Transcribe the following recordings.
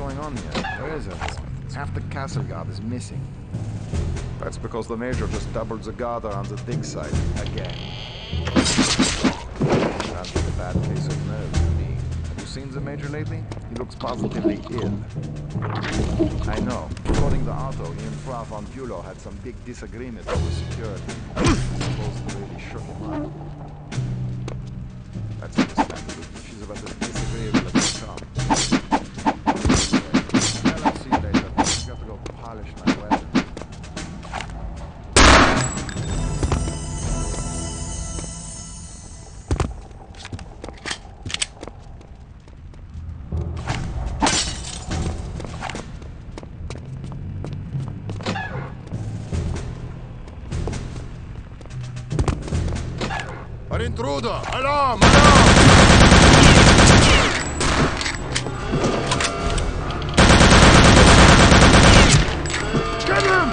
going on here? Where is it? Half the castle guard is missing. That's because the Major just doubled the guard around the dig site again. Sounds like a bad case of nerves to me. Have you seen the Major lately? He looks positively ill. I know. According to Otto, he and Frau von Bülow had some big disagreement over security. Supposedly really shook him up. That's understandable. She's about as disagreeable as they come. Well, I'll see you later. I've got to go polish my weapon. Ein Intruder! Alarm! Alarm! Get him!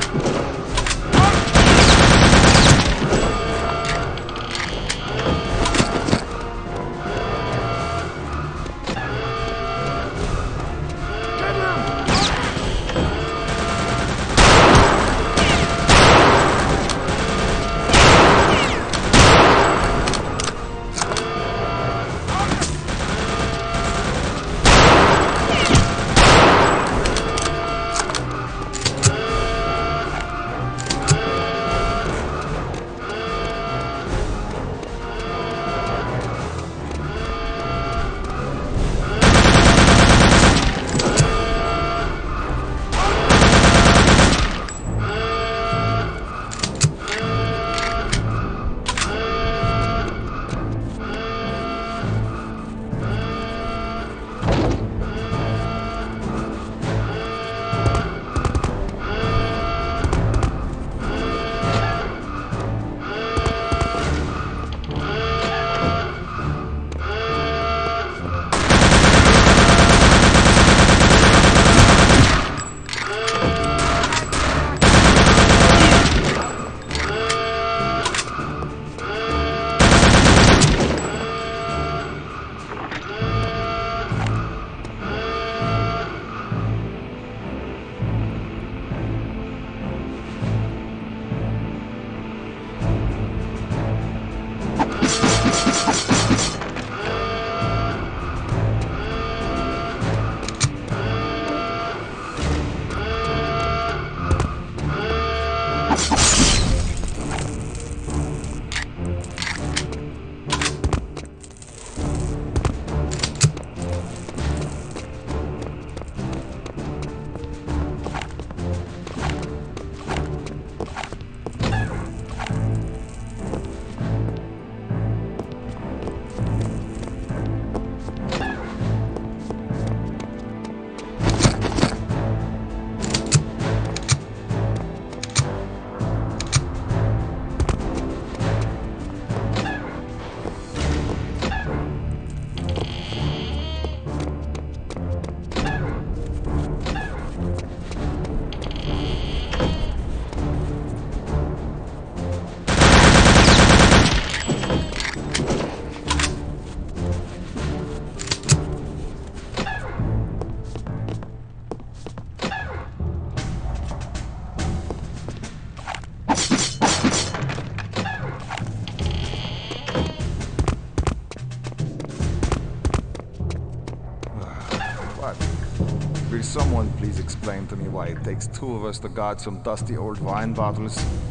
Will someone please explain to me why it takes two of us to guard some dusty old wine bottles?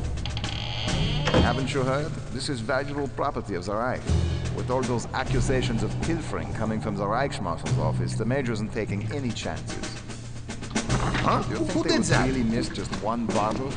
Haven't you heard? This is valuable property of the Reich. With all those accusations of pilfering coming from the Reichsmarshal's office, the Major isn't taking any chances. Huh? Do you think Who they did would that? really miss just one bottle?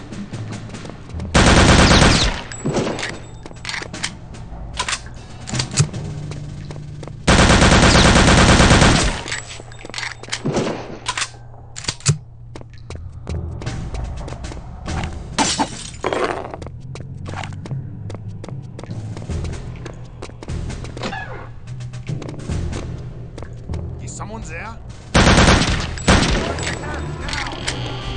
Is someone there?